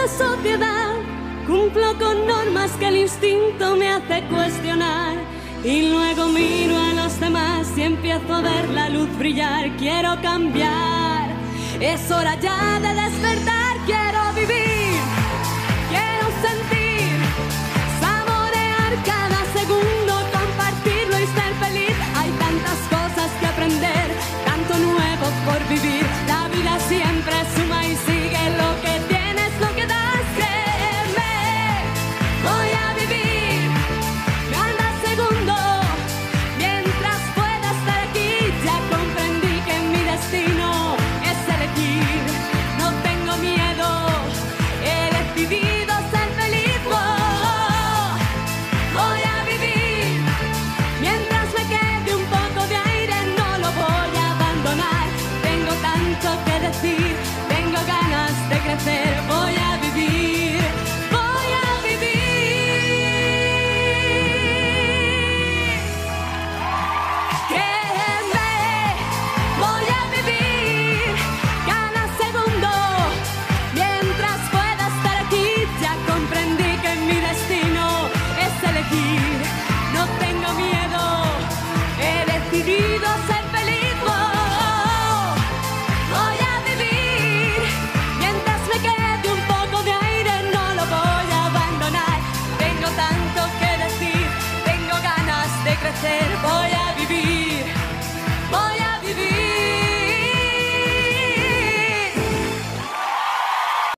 la sociedad, cumplo con normas que el instinto me hace cuestionar. Y luego miro a los demás y empiezo a ver la luz brillar. Quiero cambiar, es hora ya de despertar.